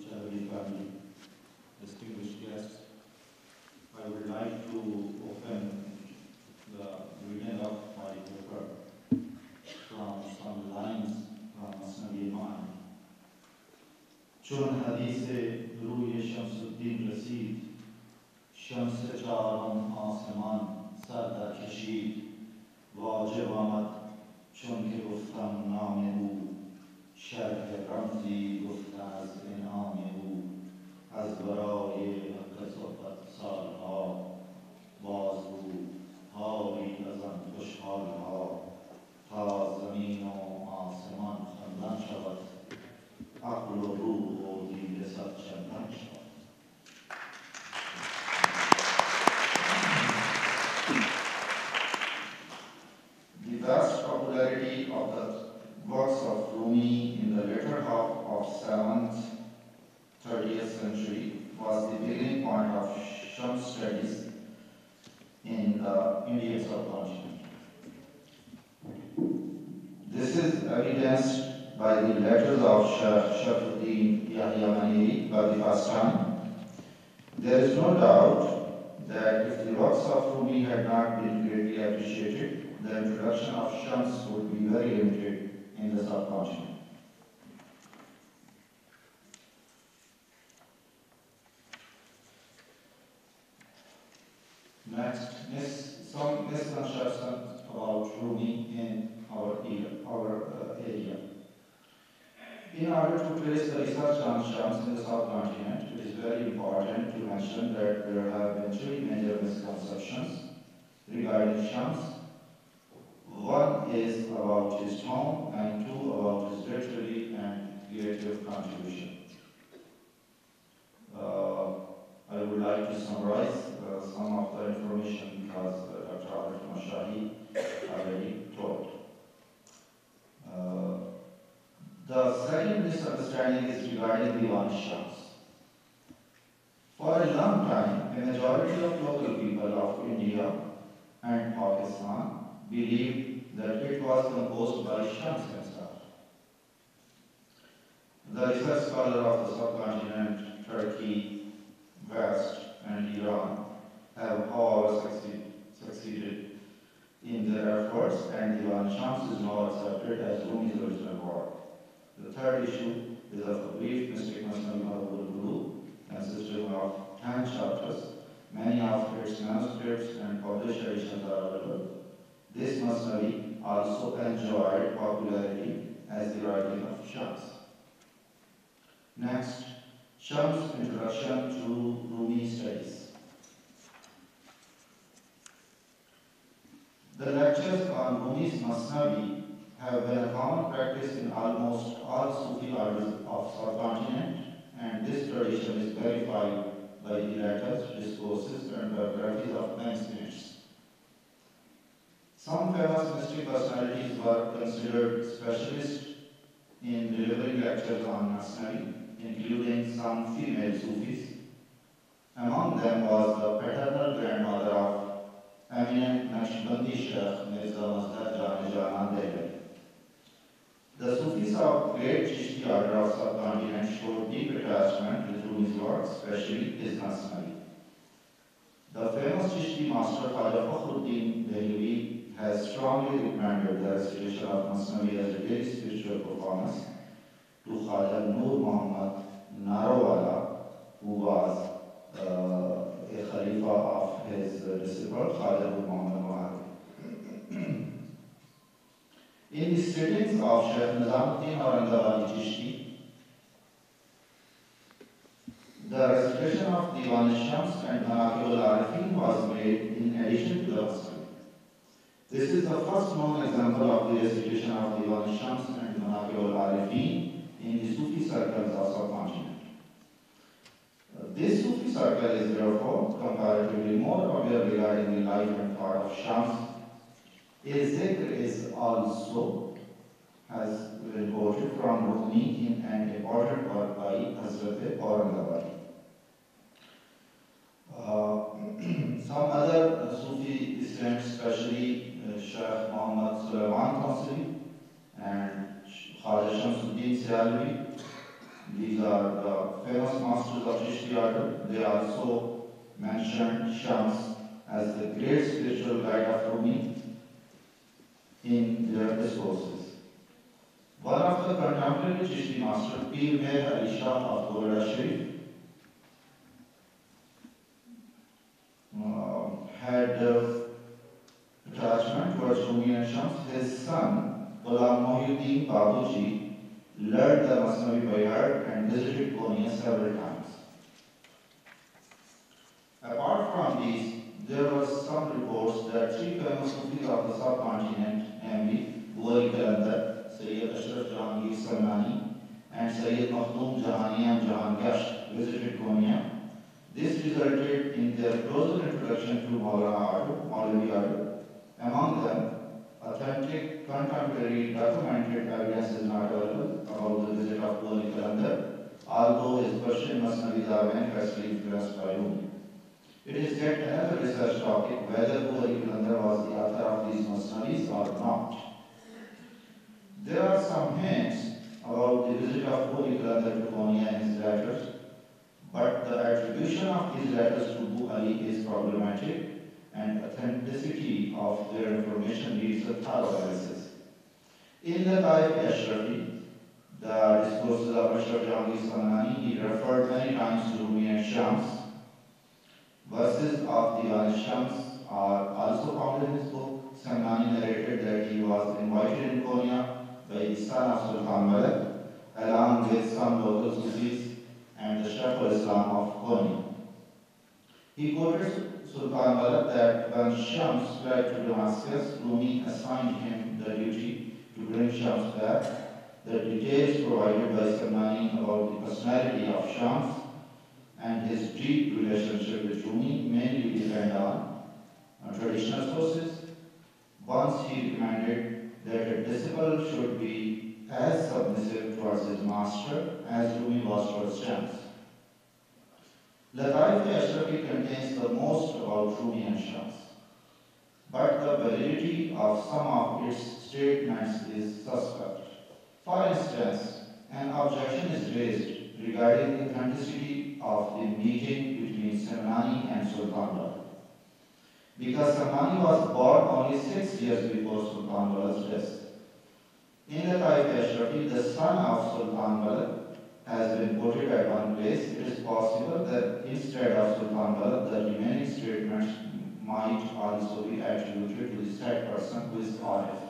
Shahri family, distinguished guests, I would like to open the reading of my paper from some lines from Masnavi Iman. چون حدیث روی شمس الدین رسید شمس چهارم آسمان سر در کشید واجب آمد چون که گفتم نام او شرح رمزی گفته از انعام او از برای حق صحبت سالها باز بود حالی از آن خوشحالها تا زمین و آسمان خندان شود عقل و روح و دیده صد چندان شود. The vast popularity of the works of Rumi in the later half of 7th, 30th century was the beginning point of Shams studies in the Indian subcontinent. This is evidenced by the letters of Shafuddin Yahya Maniri for the first time. There is no doubt that if the works of Rumi had not been greatly appreciated, the introduction of Shams would be very limited in the subcontinent. Next, some misconceptions about Rumi in our area. In order to place the research on Shams in the subcontinent, it is very important to mention that there have been three major misconceptions regarding Shams. One is about his tone, and two about his literary and creative contribution. I would like to summarize some of the information because Dr. Arif Mashahi already told. The second misunderstanding is regarding Diwan Shams. For a long time, a majority of local people of India and Pakistan believed that it was composed by Shams himself. The research scholar of the subcontinent, Turkey, West, and Iran have all succeeded in their efforts, and Diwan Shams is now accepted as Rumi's original work. The third issue is of the brief mystic Masnavi al-Gulu, consisting of 10 chapters. Many of its manuscripts and published editions are available. This Masnavi also enjoyed popularity as the writing of Shams. Next, Shams' introduction to Rumi studies. The lectures on Rumi's Masnavi have been a common practice in almost all Sufi orders of subcontinent, and this tradition is verified by the letters, discourses, and biographies of many saints. Some famous mystic personalities were considered specialists in delivering lectures on Masnavi, including some female Sufis. Among them was the paternal grandmother of eminent Naqshbandi Sheikh Mirza Masdar Jane Janan Dehlvi. The Sufis of great Chishti order of subcontinent showed deep attachment with Rumi's work, especially his Masnavi. The famous Chishti master Khaja Fakhruddin Dehlvi has strongly recommended the recitation of Masnavi as a daily spiritual performance to Khaja Nur Muhammad Narawala, who was a Khalifa of his disciple Khaja Nur Muhammad Mahadir. In the sittings of Shaykh Nizamuddin Aurangabadi Chishti, the recitation of Diwan Shams and Manaqib al-Arifin was made in addition to the Masnavi. This is the first known example of the recitation of Diwan Shams and Manaqib al-Arifin in the Sufi circles of subcontinent. This Sufi circle is therefore comparatively more aware regarding the life and thought of Shams. A zikr is also has been quoted from Rumi in an important work by Hazrat Aurangabadi. Some other Sufi saints, especially Shaykh Muhammad Sulaiman Tansiri and Khaja Shamsuddin Sialvi, These are the famous masters of Chishti order. They also mentioned Shams as the great spiritual guide of Rumi in their discourses. One of the contemporary Chishti masters, Pir Mehr Ali Shah of Goda Sharif, had attachment towards Rumi and Shams. His son, Ghulam Mohyuddin Babuji, learned the Masnavi by heart and visited Konya several times. Apart from these, there were some reports that three famous Sufis of the subcontinent, namely Buhari Kalandar, Sayyid Ashraf Jahangir Samnani, and Sayyid Makhdoom Jahani and Jahan Gasht, visited Konya. This resulted in their closer introduction to Maulvi order. Among them, authentic, contemporary, documented evidence is not available about the visit of Buhari Kalandar, although his Persian Masnavis are manifestly influenced by Rumi. It is yet another research topic whether Buhari Kalandar was the author of these Masnavis or not. There are some hints about the visit of Buhari Kalandar to Konya in his letters, but the attribution of these letters to Buhari is problematic and authenticity of their information needs a thorough analysis. In the Taif Ashrafi, the discourses of Ashraf Jahangir Samnani, he referred many times to Rumi and Shams. Verses of the Shams are also found in his book. Samnani narrated that he was invited in Konya by the son of Sultan Malik, along with some local Sufis and the Sheikh al-Islam of Konya. He quoted Sultan Malik that when Shams fled to Damascus, Rumi assigned him the duty to bring Shams back. The details provided by Samnani about the personality of Shams and his deep relationship with Rumi mainly depend on traditional sources. Once he recommended that a disciple should be as submissive towards his master as Rumi was towards Shams. Lataif-e-Ashrafi contains the most about Rumi and Shams, but the validity of some of its statements is suspect. For instance, an objection is raised regarding the authenticity of the meeting between Samnani and Sultan Balkh, because Samnani was born only 6 years before Sultan Balkh's death. In the Taif-e-Ashrafi, the son of Sultan Balkh has been quoted at one place. It is possible that instead of Sultan Balkh, the remaining statements might also be attributed to the said person who is Arif.